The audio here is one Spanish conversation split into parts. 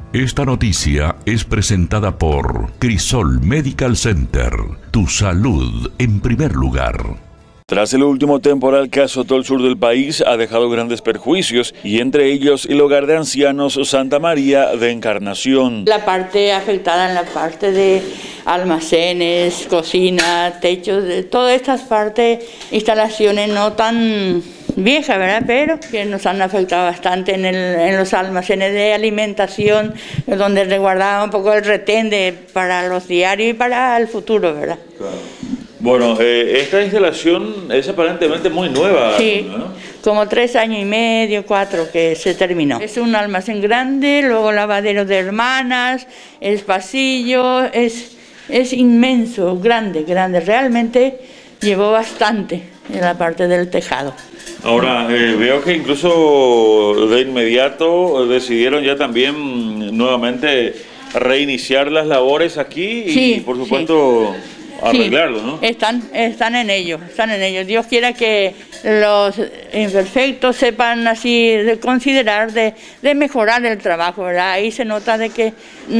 Esta noticia es presentada por Crisol Medical Center. Tu salud en primer lugar. Tras el último temporal que azotó el sur del país, ha dejado grandes perjuicios, y entre ellos el hogar de ancianos Santa María de Encarnación. La parte afectada en la parte de almacenes, cocina, techos, de todas estas partes, instalaciones no tan viejas, ¿verdad? Pero que nos han afectado bastante en los almacenes de alimentación, donde resguardaba un poco el retén para los diarios y para el futuro, ¿verdad? Claro. Bueno, esta instalación es aparentemente muy nueva. Sí, ¿no? Como 3 años y medio, 4 que se terminó. Es un almacén grande, luego lavadero de hermanas, el pasillo, es inmenso, grande, realmente llevó bastante en la parte del tejado. Ahora, veo que incluso de inmediato decidieron ya también nuevamente reiniciar las labores aquí y por supuesto... Sí. Arreglarlo, ¿no? Están en ello. Dios quiera que los imperfectos sepan así de considerar, de mejorar el trabajo, ¿verdad? Ahí se nota de que,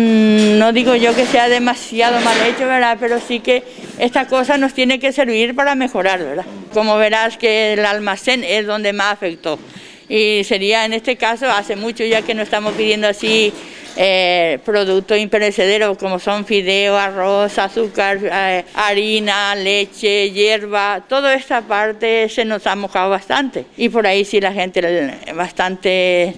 no digo yo que sea demasiado mal hecho, ¿verdad? Pero sí que esta cosa nos tiene que servir para mejorar, ¿verdad? Como verás que el almacén es donde más afectó. Y sería en este caso, hace mucho ya que no estamos pidiendo así productos imperecederos como son fideo, arroz, azúcar, harina, leche, hierba, toda esta parte se nos ha mojado bastante. Y por ahí sí la gente bastante,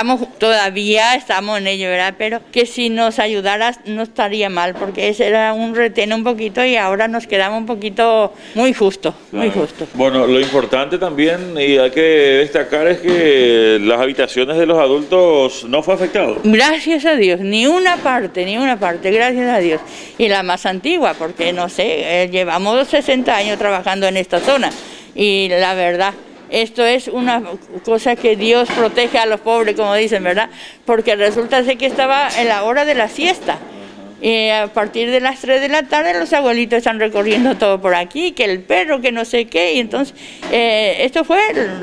todavía estamos en ello, ¿verdad? Pero que si nos ayudaras no estaría mal, porque ese era un retén un poquito y ahora nos quedamos un poquito muy justo, muy justo. Bueno, lo importante también y hay que destacar es que las habitaciones de los adultos no fue afectado. Gracias a Dios, ni una parte, gracias a Dios. Y la más antigua, porque no sé, llevamos 60 años trabajando en esta zona y la verdad, esto es una cosa que Dios protege a los pobres, como dicen, ¿verdad? Porque resulta ser que estaba en la hora de la siesta. Y a partir de las 3 de la tarde los abuelitos están recorriendo todo por aquí, que el perro, que no sé qué, y entonces esto fue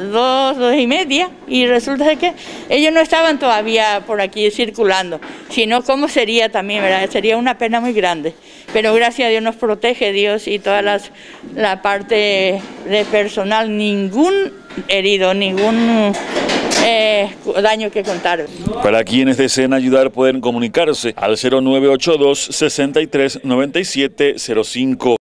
2:30, y resulta que ellos no estaban todavía por aquí circulando, sino cómo sería también, ¿verdad? Sería una pena muy grande, pero gracias a Dios nos protege Dios y toda la parte de personal, ningún herido, ningún daño que contar. Para quienes deseen ayudar pueden comunicarse al 0982 63 97 05.